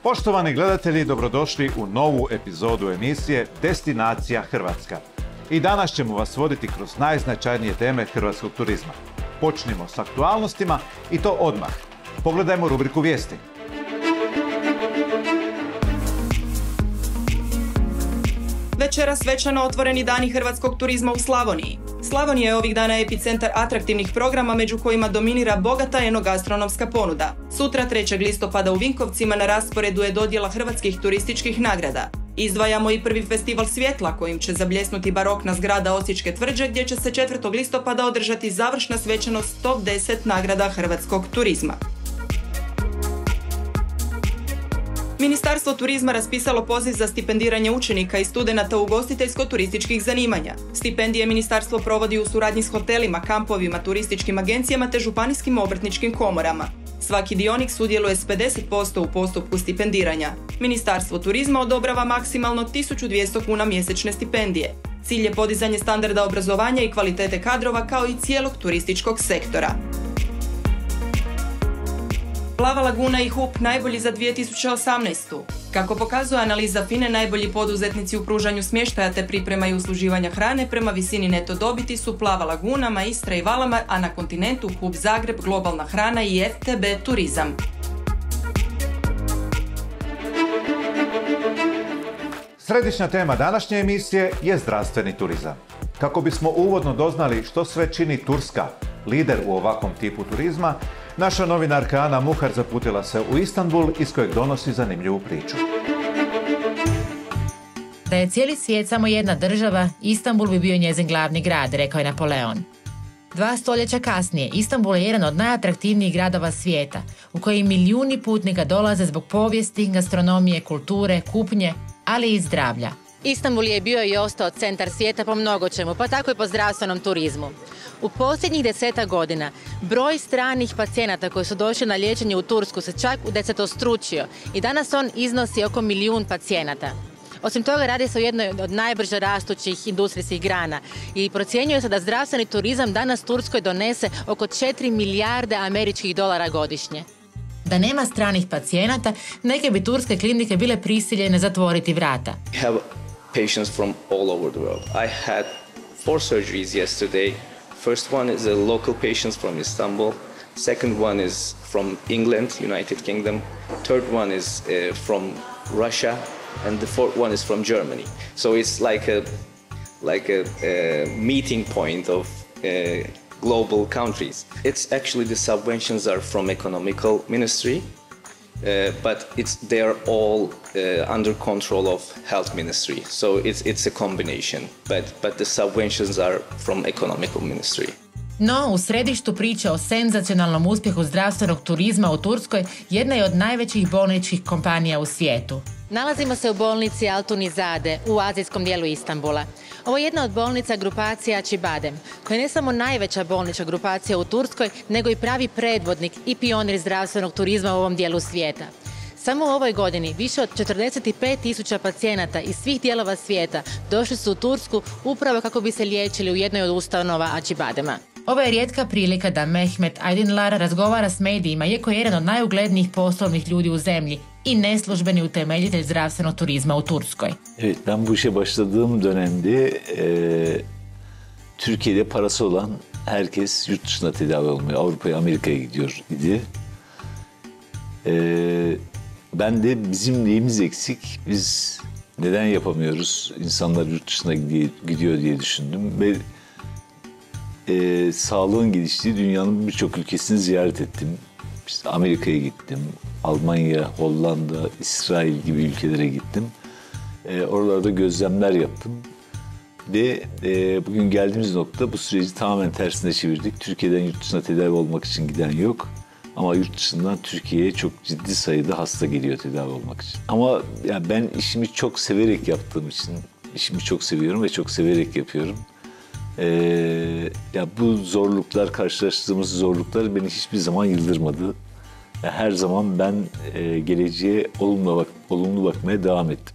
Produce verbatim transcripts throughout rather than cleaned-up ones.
Poštovani gledatelji, dobrodošli u novu epizodu emisije Destinacija Hrvatska. I danas ćemo vas voditi kroz najznačajnije teme hrvatskog turizma. Počnimo s aktualnostima i to odmah. Pogledajmo rubriku vijesti. Večeras svečano otvoreni dani hrvatskog turizma u Slavoniji. Slavonija je ovih dana epicentar atraktivnih programa među kojima dominira bogata enogastronomska ponuda. Sutra trećeg listopada u Vinkovcima na rasporedu je dodjela hrvatskih turističkih nagrada. Izdvajamo i prvi festival svjetla kojim će zabljesnuti barokna zgrada Osječke tvrđe gdje će se četvrtog listopada održati završna svečanost top deset nagrada hrvatskog turizma. Ministarstvo turizma raspisalo poziv za stipendiranje učenika i studenata ugostiteljsko-turističkih zanimanja. Stipendije ministarstvo provodi u suradnji s hotelima, kampovima, turističkim agencijama te županijskim obrtničkim komorama. Svaki dionik sudjeluje s pedeset posto u postupku stipendiranja. Ministarstvo turizma odobrava maksimalno tisuću dvjesto kuna mjesečne stipendije. Cilj je podizanje standarda obrazovanja i kvalitete kadrova kao i cijelog turističkog sektora. Plava laguna i H U P najbolji za dvije tisuće osamnaestu. Kako pokazuje analiza F I N A E, najbolji poduzetnici u pružanju smještaja te priprema i usluživanja hrane prema visini neto dobiti su Plava laguna, Maistra i Valamar, a na kontinentu H U P Zagreb, Globalna hrana i F T B Turizam. Središnja tema današnje emisije je zdravstveni turizam. Kako bismo uvodno doznali što sve čini Turska, lider u ovakvom tipu turizma, naša novinarka Ana Muhar zaputila se u Istanbul iz kojeg donosi zanimljivu priču. Da je cijeli svijet samo jedna država, Istanbul bi bio njezin glavni grad, rekao je Napoleon. Dva stoljeća kasnije, Istanbul je jedan od najatraktivnijih gradova svijeta, u koji milijuni putnika dolaze zbog povijesti, gastronomije, kulture, kupnje, ali i zdravlja. Istanbul je bio i ostao centar svijeta po mnogo čemu, pa tako i po zdravstvenom turizmu. U posljednjih deseta godina broj stranih pacijenata koji su došli na liječenje u Tursku se čak udesetostručio i danas on iznosi oko milijun pacijenata. Osim toga, radi se o jednoj od najbrže rastućih industrijskih grana i procjenjuje se da zdravstveni turizam danas Turskoj donese oko četiri milijarde američkih dolara godišnje. Da nema stranih pacijenata, neke bi turske klinike bile prisiljene zatvoriti vrata. We have patients from all over the world. I had four surgeries yesterday. First one is a local patients from Istanbul. Second one is from England, United Kingdom. Third one is uh, from Russia, and the fourth one is from Germany. So it's like a like a, a meeting point of uh, global countries. It's actually the subventions are from economical ministry, uh, but it's they are all uh, under control of health ministry. So it's it's a combination, but but the subventions are from economical ministry. No, u središtu priče o senzacionalnom uspjehu zdravstvenog turizma u Turskoj jedna je od najvećih bolničkih kompanija u svijetu. Nalazimo se u bolnici Altunizade u azijskom dijelu Istanbula. Ovo je jedna od bolnica grupacije Acibadem, koja je ne samo najveća bolnička grupacija u Turskoj, nego i pravi predvodnik i pionir zdravstvenog turizma u ovom dijelu svijeta. Samo u ovoj godini više od četrdeset pet tisuća pacijenata iz svih dijelova svijeta došli su u Tursku upravo kako bi se liječili u jednoj od ustanova Acibadema. Ovo je rijetka prilika da Mehmet Aydınlar razgovara s medijima, iako je jedan od najuglednijih poslovnih ljudi u zemlji i neslužbeni utemeljitelj zdravstvenog turizma u Turskoj. Evet, ben bu işe başladığım dönemde e, Türkiye'de parası olan herkes yurt dışına tedavi olmuyor. Avrupa'ya, Amerika'ya gidiyor idi. E, ben de bizim neyimiz eksik, biz neden yapamıyoruz, insanlar yurt dışına gidiyor diye düşündüm ve e, sağlığın geliştiği dünyanın birçok ülkesini ziyaret ettim. İşte Amerika'ya gittim, Almanya, Hollanda, İsrail gibi ülkelere gittim. E, oralarda gözlemler yaptım. Ve e, bugün geldiğimiz nokta bu süreci tamamen tersine çevirdik. Türkiye'den yurt dışına tedavi olmak için giden yok. Ama yurt dışından Türkiye'ye çok ciddi sayıda hasta geliyor tedavi olmak için. Ama yani ben işimi çok severek yaptığım için, işimi çok seviyorum ve çok severek yapıyorum. Ee, ya bu zorluklar, karşılaştığımız zorluklar beni hiçbir zaman yıldırmadı. Ya her zaman ben e, geleceğe olumlu bak, olumlu bakmaya devam ettim.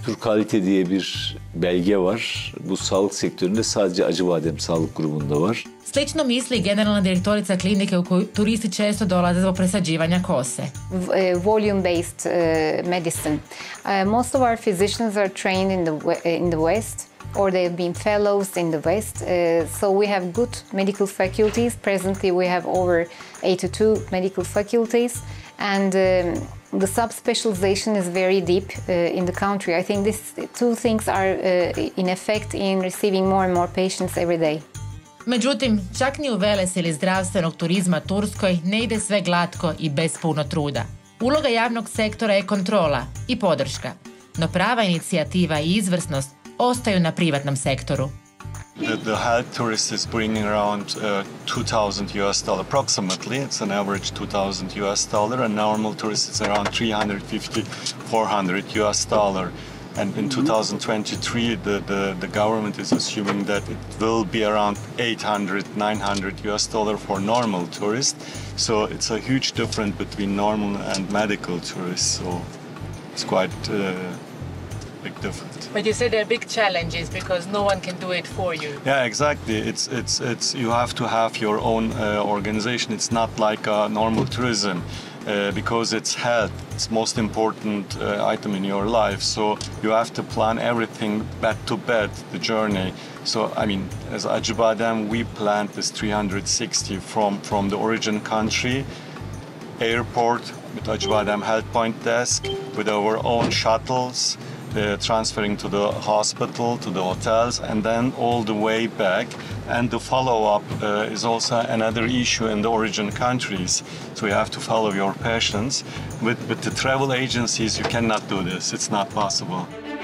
Tur Kalite diye bir belge var. Bu sağlık sektöründe sadece Acıbadem Sağlık Grubu'nda var. Slično misli generalna direktorica klinike u koju turisti često dolaze zbog presađivanja kose. Volume-based uh, medicine. Uh, most of our physicians are trained in the in the West, or they have been fellows in the West. Uh, so we have good medical faculties. Presently, we have over eighty-two medical faculties, and um, the subspecialization is very deep uh, in the country. I think these two things are uh, in effect in receiving more and more patients every day. Međutim, čak ni u velesili zdravstvenog turizma Turskoj ne ide sve glatko i bez puno truda. Uloga javnog sektora je kontrola i podrška, no prava inicijativa i izvrsnost ostaju na privatnom sektoru. The, the health tourist is bringing around uh, two thousand U S dollar approximately. It's an average two thousand U S dollar, and normal tourist is around three hundred fifty, four hundred U S dollar. And in two thousand twenty-three, the, the, the government is assuming that it will be around eight hundred, nine hundred U S dollar for normal tourists. So it's a huge difference between normal and medical tourists. So it's quite uh, big difference. But you say there are big challenges because no one can do it for you. Yeah, exactly. It's it's it's you have to have your own uh, organization. It's not like a normal tourism. Uh, because it's health, it's most important uh, item in your life. So you have to plan everything bed to bed, the journey. So, I mean, as Acıbadem, we planned this three hundred sixty from, from the origin country, airport, with Acıbadem Health Point desk, with our own shuttles, uh, transferring to the hospital, to the hotels, and then all the way back. And the follow-up uh, is also another issue in the origin countries. So you have to follow your patients. With, with the travel agencies, you cannot do this. It's not possible.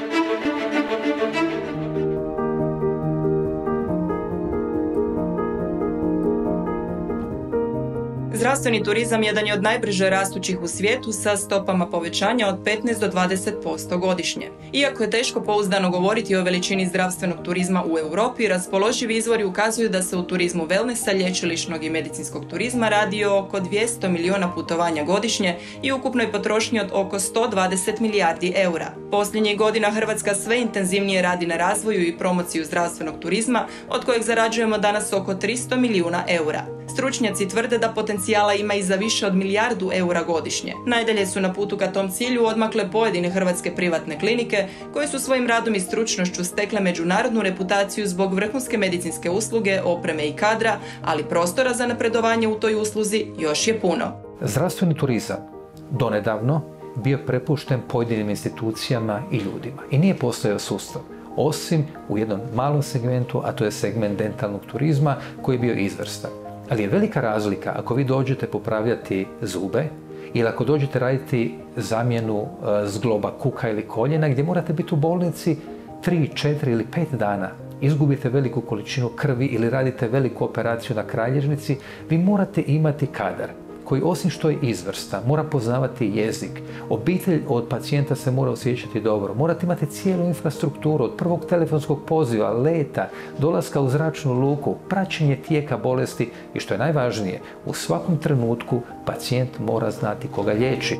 Zdravstveni turizam jedan je od najbrže rastućih u svijetu sa stopama povećanja od petnaest do dvadeset posto godišnje. Iako je teško pouzdano govoriti o veličini zdravstvenog turizma u Europi, raspoloživi izvori ukazuju da se u turizmu wellnessa, lječilišnog i medicinskog turizma radi o oko dvjesto miliona putovanja godišnje i ukupnoj potrošnji od oko sto dvadeset milijardi eura. Posljednjih godina Hrvatska sve intenzivnije radi na razvoju i promociju zdravstvenog turizma, od kojeg zarađujemo danas oko tristo milijuna eura. Stručnjaci tvrde da potencijala ima i za više od milijardu eura godišnje. Najdalje su na putu ka tom cilju odmakle pojedine hrvatske privatne klinike koje su svojim radom i stručnošću stekle međunarodnu reputaciju zbog vrhunske medicinske usluge, opreme i kadra, ali prostora za napredovanje u toj usluzi još je puno. Zdravstveni turizam donedavno bio prepušten pojedinim institucijama i ljudima i nije postojao sustav, osim u jednom malom segmentu, a to je segment dentalnog turizma koji je bio izvrstan. Ali je velika razlika ako vi dođete popravljati zube ili ako dođete raditi zamjenu zgloba kuka ili koljena gdje morate biti u bolnici tri, četiri ili pet dana. Izgubite veliku količinu krvi ili radite veliku operaciju na kralježnici, vi morate imati kadar koji osim što je izvrstan, mora poznavati jezik. Obitelj od pacijenta se mora osjećati dobro. Morate imati cijelu infrastrukturu od prvog telefonskog poziva, leta, dolaska u zračnu luku, praćenje tijeka bolesti i što je najvažnije, u svakom trenutku pacijent mora znati koga liječi.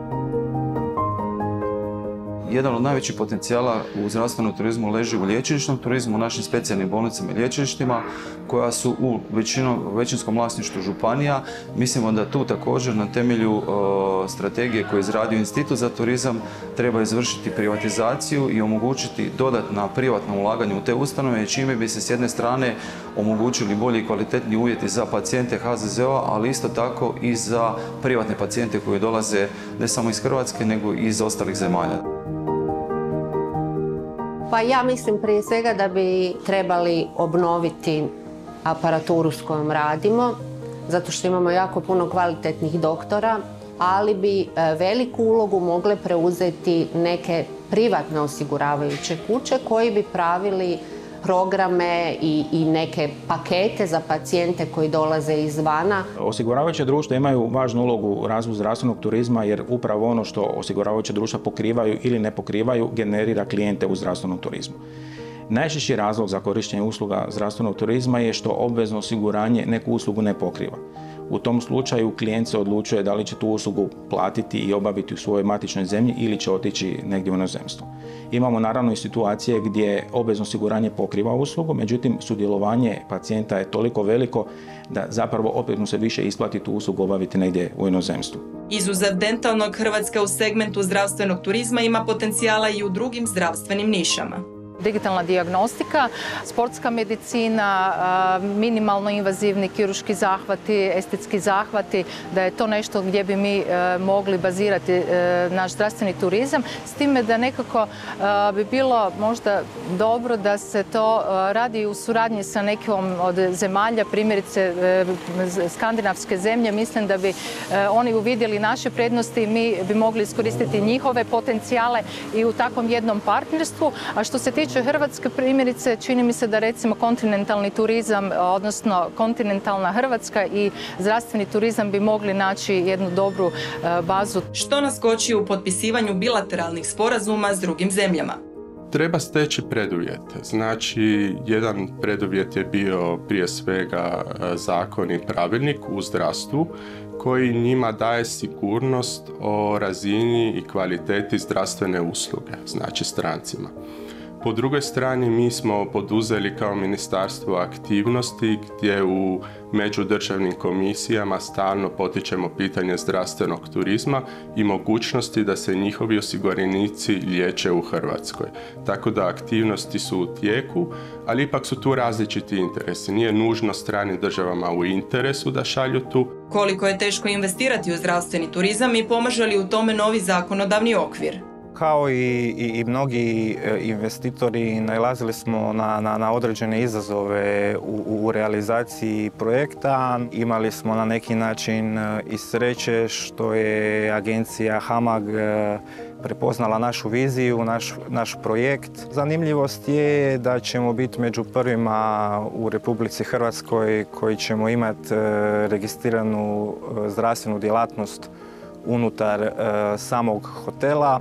Jedan od najvećih potencijala u zdravstvenom turizmu leži u liječilišnom turizmu, u našim specijalnim bolnicama i lječilištima koja su u većino, većinskom vlasništvu županija. Mislimo da tu također na temelju e, strategije koju je izradio Institut za turizam treba izvršiti privatizaciju i omogućiti dodatna privatna ulaganja u te ustanove, čime bi se s jedne strane omogućili bolji i kvalitetni uvjeti za pacijente H Z Z O-a, ali isto tako i za privatne pacijente koji dolaze ne samo iz Hrvatske nego i iz ostalih zemalja. Pa ja mislim prije svega da bi trebali obnoviti aparaturu s kojom radimo, zato što imamo jako puno kvalitetnih doktora, ali bi veliku ulogu mogle preuzeti neke privatne osiguravajuće kuće koji bi pravili programe i, i neke pakete za pacijente koji dolaze izvana. Osiguravajuća društva imaju važnu ulogu u razvoju zdravstvenog turizma jer upravo ono što osiguravajuća društva pokrivaju ili ne pokrivaju generira klijente u zdravstvenom turizmu. Najčešći razlog za korištenje usluga zdravstvenog turizma je što obvezno osiguranje neku uslugu ne pokriva. U tom slučaju klijent se odlučuje da li će tu uslugu platiti i obaviti u svojoj matičnoj zemlji ili će otići negdje u inozemstvo. Imamo naravno i situacije gdje obvezno osiguranje pokriva uslugu, međutim sudjelovanje pacijenta je toliko veliko da zapravo opet mu se više isplati tu uslugu obaviti negdje u inozemstvu. Izuzev dentalnog, Hrvatska u segmentu zdravstvenog turizma ima potencijala i u drugim zdravstvenim nišama. Digitalna dijagnostika, sportska medicina, minimalno invazivni kirurški zahvati, estetski zahvati, da je to nešto gdje bi mi mogli bazirati naš zdravstveni turizam, s time da nekako bi bilo možda dobro da se to radi u suradnji sa nekom od zemalja, primjerice skandinavske zemlje. Mislim da bi oni uvidjeli naše prednosti i mi bi mogli iskoristiti njihove potencijale i u takvom jednom partnerstvu. A što se tiče Hrvatske, primjerice, čini mi se da recimo kontinentalni turizam, odnosno kontinentalna Hrvatska i zdravstveni turizam bi mogli naći jednu dobru bazu. Što nas koči u potpisivanju bilateralnih sporazuma s drugim zemljama? Treba steći preduvjete. Znači, jedan preduvjet je bio prije svega zakon i pravilnik u zdravstvu koji njima daje sigurnost o razini i kvaliteti zdravstvene usluge, znači strancima. Po drugoj strani mi smo poduzeli kao ministarstvo aktivnosti gdje u međudržavnim komisijama stalno potičemo pitanje zdravstvenog turizma i mogućnosti da se njihovi osiguranici liječe u Hrvatskoj. Tako da aktivnosti su u tijeku, ali ipak su tu različiti interesi. Nije nužno stranim državama u interesu da šalju tu. Koliko je teško investirati u zdravstveni turizam i pomaže li u tome novi zakonodavni okvir? Kao i, i, i mnogi investitori nailazili smo na, na, na određene izazove u, u realizaciji projekta. Imali smo na neki način i sreće što je agencija HAMAG prepoznala našu viziju, naš, naš projekt. Zanimljivost je da ćemo biti među prvima u Republici Hrvatskoj koji ćemo imati registriranu zdravstvenu djelatnost unutar e, samog hotela.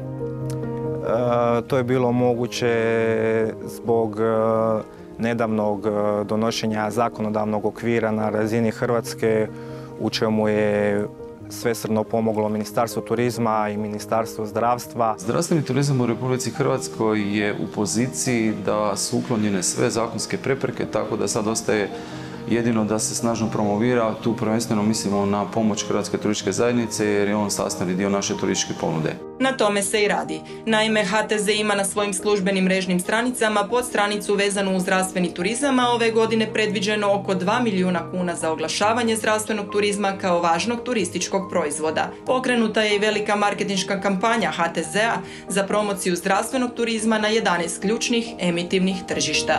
E, to je bilo moguće zbog e, nedavnog e, donošenja zakonodavnog okvira na razini Hrvatske, u čemu je svesrdno pomoglo Ministarstvo turizma i Ministarstvo zdravstva. Zdravstveni turizam u Republici Hrvatskoj je u poziciji da su uklonjene sve zakonske prepreke, tako da sad ostaje jedino da se snažno promovira. Tu prvenstveno mislimo na pomoć Hrvatske turističke zajednice jer je on sastavni dio naše turističke ponude. Na tome se i radi. Naime, H T Z ima na svojim službenim mrežnim stranicama pod stranicu vezanu uz zdravstveni turizam, a ove godine predviđeno oko dva milijuna kuna za oglašavanje zdravstvenog turizma kao važnog turističkog proizvoda. Pokrenuta je i velika marketinška kampanja H T Z-a za promociju zdravstvenog turizma na jedanaest ključnih emitivnih tržišta.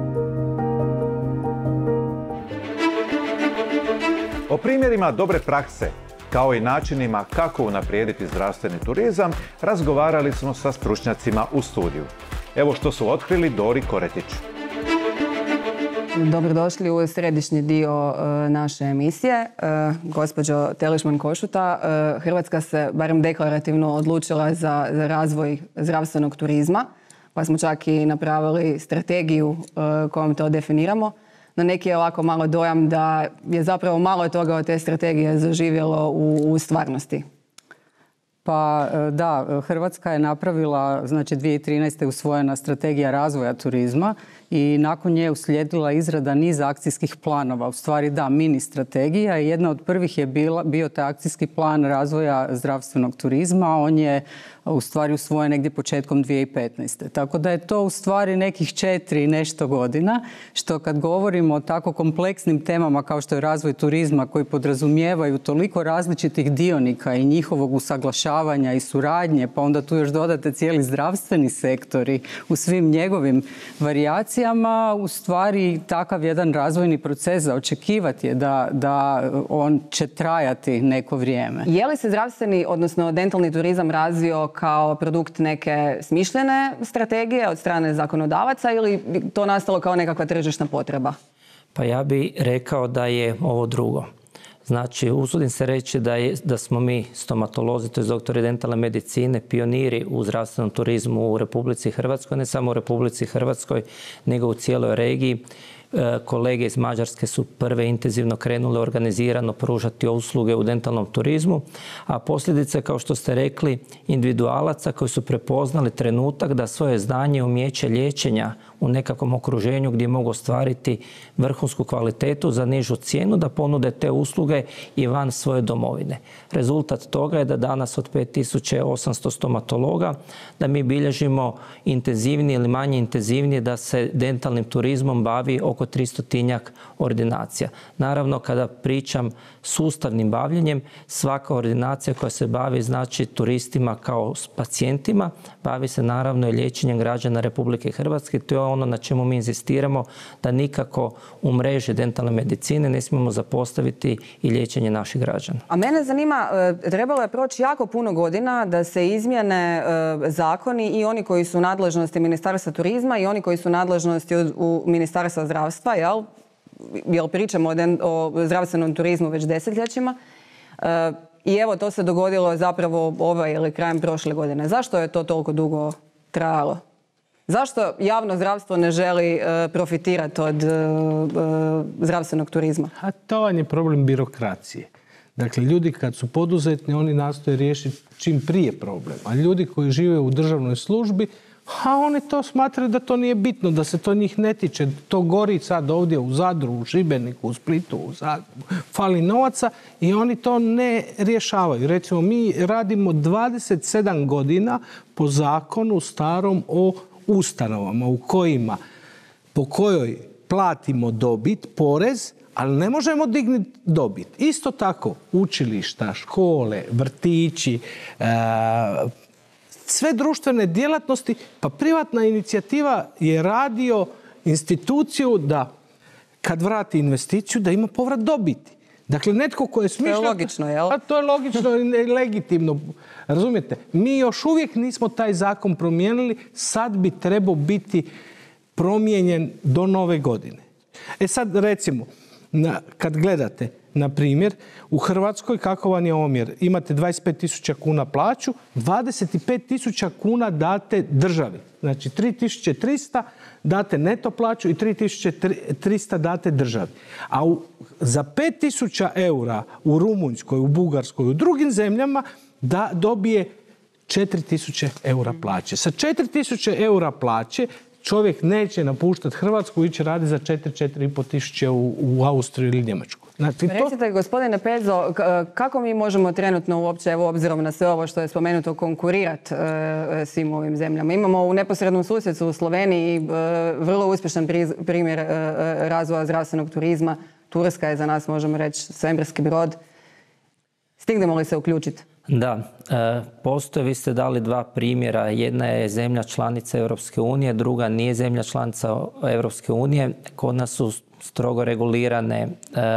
O primjerima dobre prakse, kao i načinima kako unaprijediti zdravstveni turizam, razgovarali smo sa stručnjacima u studiju. Evo što su otkrili Dori Koretić. Dobrodošli u središnji dio naše emisije. Gospođo Telišman-Košuta, Hrvatska se barem deklarativno odlučila za razvoj zdravstvenog turizma, pa smo čak i napravili strategiju kojom to definiramo. No neki je ovako malo dojam da je zapravo malo toga od te strategije zaživjelo u, u stvarnosti. Pa da, Hrvatska je napravila, znači dvije tisuće trinaeste. usvojena strategija razvoja turizma i nakon nje uslijedila izrada niza akcijskih planova. U stvari da, mini strategija. Jedna od prvih je bila, bio taj akcijski plan razvoja zdravstvenog turizma. On je u stvari usvojen negdje početkom dvije tisuće petnaeste. Tako da je to u stvari nekih četiri i nešto godina, što kad govorimo o tako kompleksnim temama kao što je razvoj turizma koji podrazumijevaju toliko različitih dionika i njihovog usaglašavanja i suradnje, pa onda tu još dodate cijeli zdravstveni sektori u svim njegovim varijacijama, u stvari takav jedan razvojni proces za očekivati je da, da on će trajati neko vrijeme. Je li se zdravstveni, odnosno dentalni turizam razvio kao produkt neke smišljene strategije od strane zakonodavaca ili bi to nastalo kao nekakva tržišna potreba? Pa ja bih rekao da je ovo drugo. Znači, usudim se reći da, je, da smo mi stomatolozi, to je doktori dentalne medicine, pioniri u zdravstvenom turizmu u Republici Hrvatskoj, ne samo u Republici Hrvatskoj, nego u cijeloj regiji. Kolege iz Mađarske su prve intenzivno krenule organizirano pružati usluge u dentalnom turizmu, a posljedice, kao što ste rekli, individualaca koji su prepoznali trenutak da svoje znanje i umijeće liječenja u nekakvom okruženju gdje mogu ostvariti vrhunsku kvalitetu za nižu cijenu, da ponude te usluge i van svoje domovine. Rezultat toga je da danas od pet tisuća osamsto stomatologa da mi bilježimo intenzivnije ili manje intenzivnije da se dentalnim turizmom bavi oko tristotinjak ordinacija. Naravno, kada pričam sustavnim bavljenjem, svaka ordinacija koja se bavi znači turistima kao pacijentima, bavi se naravno i liječenjem građana Republike Hrvatske. To je ono na čemu mi inzistiramo, da nikako u mreži dentalne medicine ne smijemo zapostaviti i liječenje naših građana. A mene zanima, trebalo je proći jako puno godina da se izmjene zakoni i oni koji su u nadležnosti Ministarstva turizma i oni koji su u nadležnosti u Ministarstva zdravstva, jel? Jel pričamo o, o zdravstvenom turizmu već desetljećima. E, I evo, to se dogodilo zapravo ove ili krajem prošle godine. Zašto je to toliko dugo trajalo? Zašto javno zdravstvo ne želi uh, profitirati od uh, uh, zdravstvenog turizma? A to vam je problem birokracije. Dakle, ljudi kad su poduzetni, oni nastoje riješiti čim prije problem. A ljudi koji žive u državnoj službi, a oni to smatraju da to nije bitno, da se to njih ne tiče. To gori sad ovdje u Zadru, u Šibeniku, u Splitu, u Zagrebu. Fali novaca i oni to ne rješavaju. Recimo, mi radimo dvadeset sedam godina po zakonu starom o ustanovama u kojima, po kojoj platimo dobit, porez, ali ne možemo dignuti dobit. Isto tako, učilišta, škole, vrtići, e, sve društvene djelatnosti, pa privatna inicijativa je radio instituciju da kad vrati investiciju da ima povrat dobiti. Dakle, netko ko je smišljao... To je logično, jel? A to je logično i legitimno. Razumijete? Mi još uvijek nismo taj zakon promijenili. Sad bi trebao biti promijenjen do nove godine. E sad, recimo, na, kad gledate, na primjer, u Hrvatskoj kako vam je omjer? Imate dvadeset pet tisuća kuna plaću, dvadeset pet tisuća kuna date državi. Znači, tri tisuće trista date neto plaću i tri tisuće trista date državi. A u, za pet tisuća eura u Rumunjskoj, u Bugarskoj, u drugim zemljama da dobije četiri tisuće eura plaće. Sa četiri tisuće eura plaće čovjek neće napuštati Hrvatsku i ići raditi za četiri do četiri i pol tisuće u, u Austriju ili Njemačku. Znači, to... Recite, gospodine Pezo, kako mi možemo trenutno uopće, evo, obzirom na sve ovo što je spomenuto, konkurirati e, svim ovim zemljama? Imamo u neposrednom susjedstvu u Sloveniji e, vrlo uspješan primjer e, razvoja zdravstvenog turizma. Turska je za nas, možemo reći, svemirski brod. Stignemo li se uključiti? Da, e, postoje, vi ste dali dva primjera. Jedna je zemlja članica Europske unije, druga nije zemlja članica Europske unije. Kod nas su strogo regulirane e,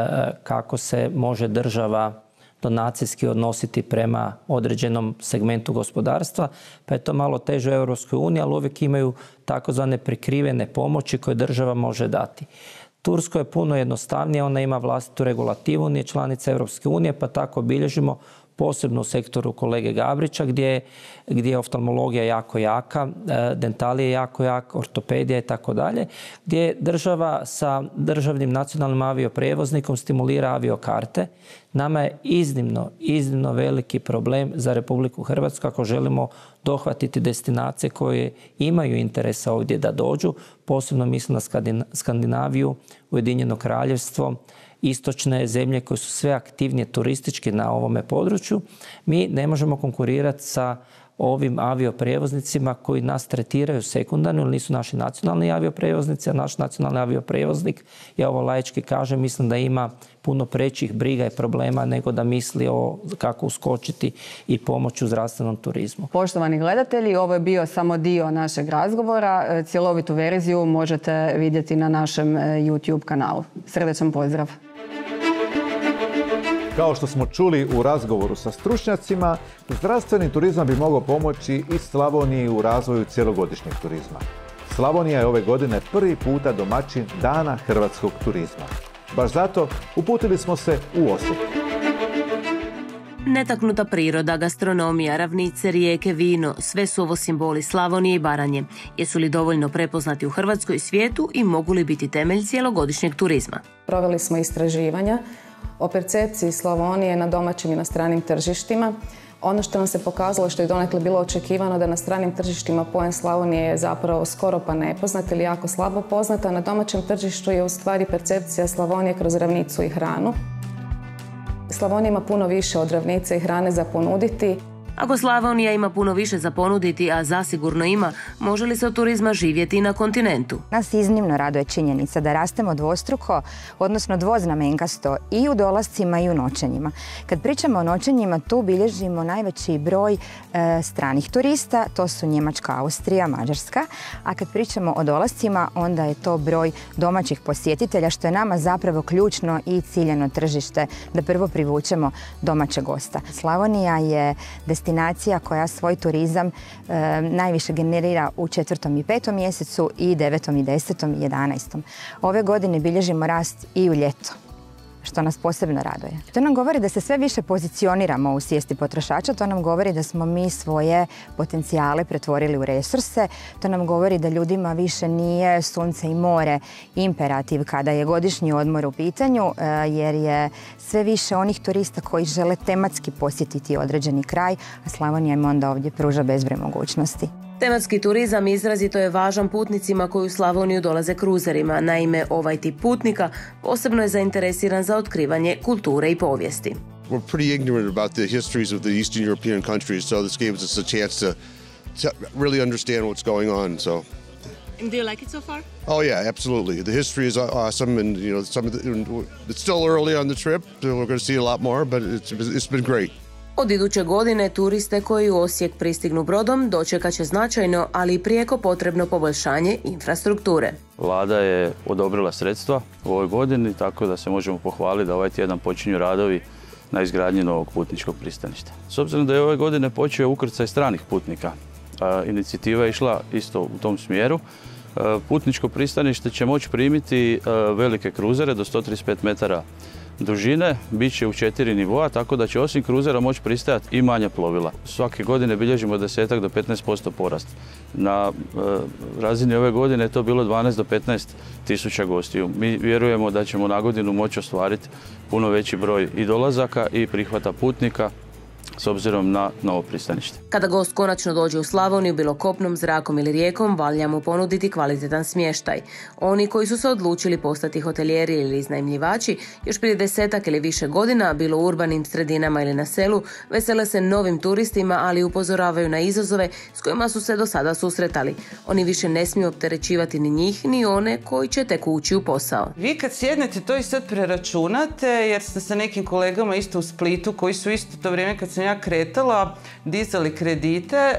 kako se može država donacijski odnositi prema određenom segmentu gospodarstva, pa je to malo teže u Europskoj uniji, ali uvijek imaju takozvane prikrivene pomoći koje država može dati. Tursko je puno jednostavnije, ona ima vlastitu regulativu, nije članica Europske unije, pa tako bilježimo posebno u sektoru kolege Gabrića gdje, gdje je oftalmologija jako jaka, dentalija jako jaka, ortopedija i tako dalje, gdje država sa državnim nacionalnim avioprijevoznikom stimulira aviokarte. Nama je iznimno, iznimno veliki problem za Republiku Hrvatsku ako želimo dohvatiti destinacije koje imaju interesa ovdje da dođu, posebno mislim na Skandinaviju, Ujedinjeno Kraljevstvo, istočne zemlje koje su sve aktivnije turistički na ovome području. Mi ne možemo konkurirati sa ovim avioprijevoznicima koji nas tretiraju sekundarno, ili nisu naši nacionalni avioprijevoznici, a naš nacionalni avioprijevoznik, ja ovo laički kažem, mislim da ima puno prećih briga i problema nego da misli o kako uskočiti i pomoći u zdravstvenom turizmu. Poštovani gledatelji, ovo je bio samo dio našeg razgovora. Cjelovitu verziju možete vidjeti na našem YouTube kanalu. Srdečan pozdrav! Kao što smo čuli u razgovoru sa stručnjacima, zdravstveni turizam bi mogao pomoći i Slavoniji u razvoju cjelogodišnjeg turizma. Slavonija je ove godine prvi puta domaćin Dana hrvatskog turizma. Baš zato uputili smo se u Osijek. Netaknuta priroda, gastronomija, ravnice, rijeke, vino, sve su ovo simboli Slavonije i Baranje. Jesu li dovoljno prepoznati u Hrvatskoj i svijetu i mogu li biti temelj cijelogodišnjeg turizma? Proveli smo istraživanja o percepciji Slavonije na domaćim i na stranim tržištima. Ono što nam se pokazalo, što je donekle bilo očekivano, da na stranim tržištima pojam Slavonije je zapravo skoro pa nepoznat ili jako slabo poznat, a na domaćem tržištu je u stvari percepcija Slavonije kroz ravnicu i hranu. Slavonija ima puno više od ravnice i hrane za ponuditi. Ako Slavonija ima puno više za ponuditi, a zasigurno ima, može li se od turizma živjeti i na kontinentu? Nas iznimno raduje činjenica da rastemo dvostruko, odnosno dvoznamenkasto i u dolascima i u noćenjima. Kad pričamo o noćenjima, tu bilježimo najveći broj e, stranih turista, to su Njemačka, Austrija, Mađarska, a kad pričamo o dolascima, onda je to broj domaćih posjetitelja, što je nama zapravo ključno i ciljano tržište, da prvo privučemo domaće gosta. Slavonija je destinacija koja svoj turizam e, najviše generira u četvrtom i petom mjesecu i devetom i desetom i jedanaestom. Ove godine bilježimo rast i u ljeto, što nas posebno raduje. To nam govori da se sve više pozicioniramo u svijesti potrošača, to nam govori da smo mi svoje potencijale pretvorili u resurse, to nam govori da ljudima više nije sunce i more imperativ kada je godišnji odmor u pitanju, jer je sve više onih turista koji žele tematski posjetiti određeni kraj, a Slavonija im onda ovdje pruža bezbroj mogućnosti. Tematski turizam izrazito je važan putnicima koji u Slavoniju dolaze kruzerima. Naime, ovaj tip putnika posebno je zainteresiran za otkrivanje kulture i povijesti. We're pretty ignorant about the histories of the Eastern European countries, so this gave us a chance to, to really understand what's going on. So. And do you like it so far? Oh yeah, absolutely. The history is awesome, and you know, some of the, it's still early on the trip, so we're going to see a lot more, but it's, it's been great. Od iduće godine turiste koji u Osijek pristignu brodom dočekat će značajno, ali i prijeko potrebno poboljšanje infrastrukture. Vlada je odobrila sredstva u ovoj godini, tako da se možemo pohvaliti da ovaj tjedan počinju radovi na izgradnji novog putničkog pristaništa. S obzirom da je ove godine počeo ukrcaj stranih putnika, inicijativa je išla isto u tom smjeru. Putničko pristanište će moći primiti velike kruzere do sto trideset pet metara dužine, bit će u četiri nivoa, tako da će osim kruzera moći pristajati i manja plovila. Svake godine bilježimo desetak do petnaest posto porast. Na e, razini ove godine je to bilo dvanaest do petnaest tisuća gostiju. Mi vjerujemo da ćemo na godinu moći ostvariti puno veći broj i dolazaka i prihvata putnika s obzirom na novo pristanište. Kada gost konačno dođe u Slavoniju, bilo kopnom, zrakom ili rijekom, valja mu ponuditi kvalitetan smještaj. Oni koji su se odlučili postati hotelijeri ili iznajmljivači, još prije desetak ili više godina, bilo u urbanim sredinama ili na selu, vesele se novim turistima, ali upozoravaju na izazove s kojima su se do sada susretali. Oni više ne smiju opterećivati ni njih, ni one koji će tek ući u posao. Vi kad sjednete to i sad preračunate, jer ste sa nekim kolegama isto u Splitu, koji su isto to vrijeme kad sam ja kretala, dizali kredite.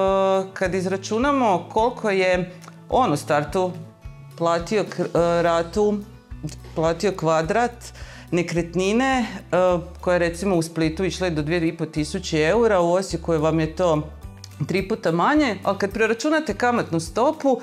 Kad izračunamo koliko je on u startu platio ratu, platio kvadrat nekretnine, koja je recimo u Splitu išla do dvije i pol tisuće eura, u Osijeku vam je to tri puta manje, ali kad preračunate kamatnu stopu,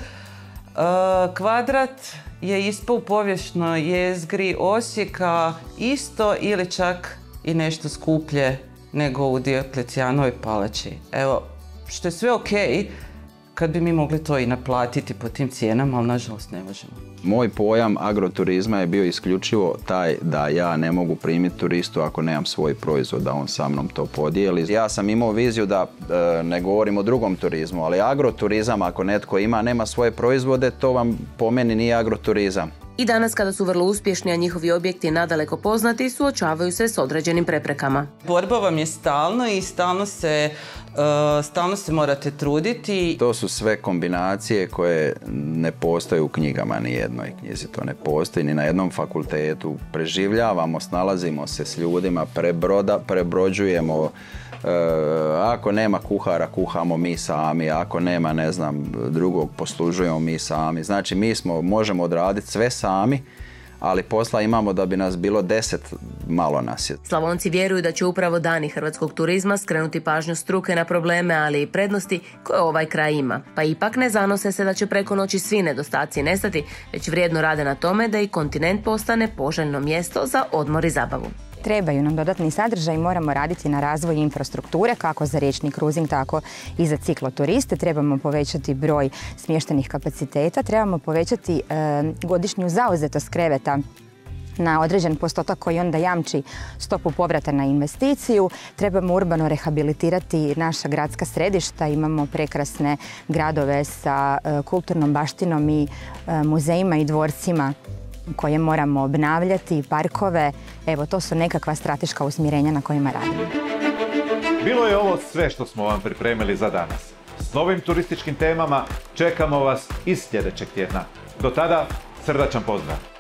kvadrat je ispao u povijesnoj jezgri Osijeka isto ili čak i nešto skuplje nego u Dioklecijanovoj palači. Evo, što je sve ok kad bi mi mogli to i naplatiti po tim cijenama, ali nažalost ne možemo. Moj pojam agroturizma je bio isključivo taj da ja ne mogu primiti turistu ako nemam svoj proizvod, da on sa mnom to podijeli. Ja sam imao viziju da, e, ne govorim o drugom turizmu, ali agroturizam ako netko ima, nema svoje proizvode, to vam po meni nije agroturizam. I danas kada su vrlo uspješni, a njihovi objekti nadaleko poznati, suočavaju se s određenim preprekama. Borba vam je stalno i stalno se, uh, stalno se morate truditi. To su sve kombinacije koje ne postoje u knjigama, ni jednoj knjizi to ne postoji, ni na jednom fakultetu. Preživljavamo, snalazimo se s ljudima, prebroda, prebrođujemo. E, ako nema kuhara, kuhamo mi sami, ako nema, ne znam, drugog, poslužujemo mi sami. Znači, mi smo, možemo odraditi sve sami, ali posla imamo da bi nas bilo deset, malo nas je. Slavonci vjeruju da će upravo dani hrvatskog turizma skrenuti pažnju struke na probleme, ali i prednosti koje ovaj kraj ima. Pa ipak ne zanose se da će preko noći svi nedostaci nestati, već vrijedno rade na tome da i kontinent postane poželjno mjesto za odmor i zabavu. Trebaju nam dodatni sadržaj i moramo raditi na razvoju infrastrukture, kako za riječni kruzing, tako i za cikloturiste. Trebamo povećati broj smještenih kapaciteta, trebamo povećati e, godišnju zauzetost kreveta na određen postotak koji onda jamči stopu povrata na investiciju. Trebamo urbano rehabilitirati naša gradska središta. Imamo prekrasne gradove sa e, kulturnom baštinom i e, muzejima i dvorcima koje moramo obnavljati, parkove. Evo, to su nekakva strateška usmjerenja na kojima radimo. Bilo je ovo sve što smo vam pripremili za danas. S novim turističkim temama čekamo vas iz sljedećeg tjedna. Do tada, srdačan pozdrav!